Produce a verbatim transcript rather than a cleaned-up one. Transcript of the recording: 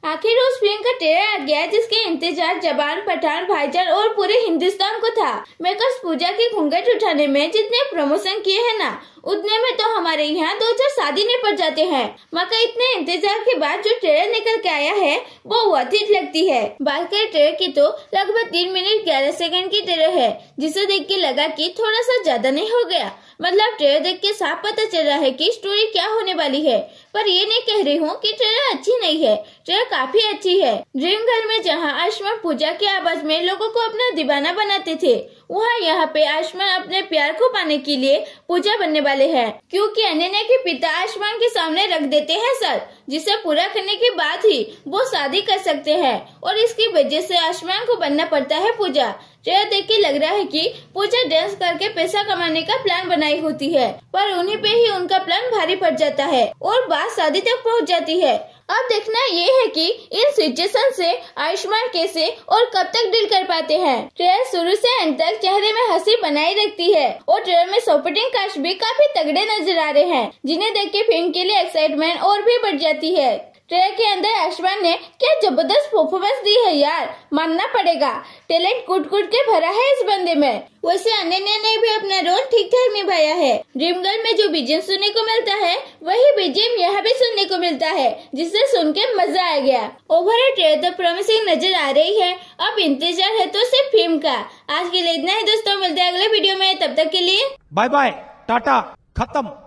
आखिर उस फिल्म का ट्रेलर आ गया जिसके इंतजार जवान, पठान, भाईजान और पूरे हिंदुस्तान को था। मेकर्स पूजा की घूंघट उठाने में जितने प्रमोशन किए हैं ना, उतने में तो हमारे यहाँ दो चार शादी निपट जाते हैं। मगर इतने इंतजार के बाद जो ट्रेलर निकल के आया है वो बहुत ही लगती है। बात करें ट्रेलर की तो लगभग तीन मिनट ग्यारह सेकंड की ट्रेलर है, जिसे देख के लगा कि थोड़ा सा ज्यादा नहीं हो गया। मतलब ट्रेलर देख के साफ पता चल रहा है कि स्टोरी क्या होने वाली है। पर ये नहीं कह रही हूँ कि ट्रेलर अच्छी नहीं है, ट्रेलर काफी अच्छी है। ड्रीम घर में जहाँ आयुष्मान पूजा की आवाज में लोगों को अपना दीवाना बनाते थे, वहाँ यहाँ पे आयुष्मान अपने प्यार को पाने के लिए पूजा बनने वाले हैं, क्योंकि अनन्या के पिता आयुष्मान के सामने रख देते हैं सर, जिसे पूरा करने के बाद ही वो शादी कर सकते हैं और इसकी वजह से आयुष्मान को बनना पड़ता है पूजा। ट्रेलर देख के लग रहा है कि पूजा डांस करके पैसा कमाने का प्लान बनाई होती है, पर उन्हीं पे ही उनका प्लान भारी पड़ जाता है और बात शादी तक पहुंच जाती है। अब देखना ये है कि इन सिचुएशन से आयुष्मान कैसे और कब तक डील कर पाते हैं। ट्रेलर शुरू से अंत तक चेहरे में हंसी बनाई रखती है और ट्रेलर में सपोर्टिंग कास्ट भी काफी तगड़े नजर आ रहे हैं, जिन्हें देख के फिल्म के लिए एक्साइटमेंट और भी बढ़ जाती है। ट्रेलर के अंदर आयुष्मान ने क्या जबरदस्त परफॉर्मेंस दी है यार, मानना पड़ेगा। टैलेंट कूट कूट के भरा है इस बंदे में। वैसे अनन्या ने भी अपना रोल ठीक ठाक निभाया है। ड्रीम गर्ल में जो बीजीएम सुनने को मिलता है वही बीजीएम यहाँ भी सुनने को मिलता है, जिससे सुन के मजा आ गया। ओवरऑल ट्रेलर तो प्रॉमिसिंग नजर आ रही है। अब इंतजार है तो सिर्फ फिल्म का। आज के लिए इतना ही दोस्तों, मिलते हैं अगले वीडियो में, तब तक के लिए बाय बाय, टाटा, खत्म।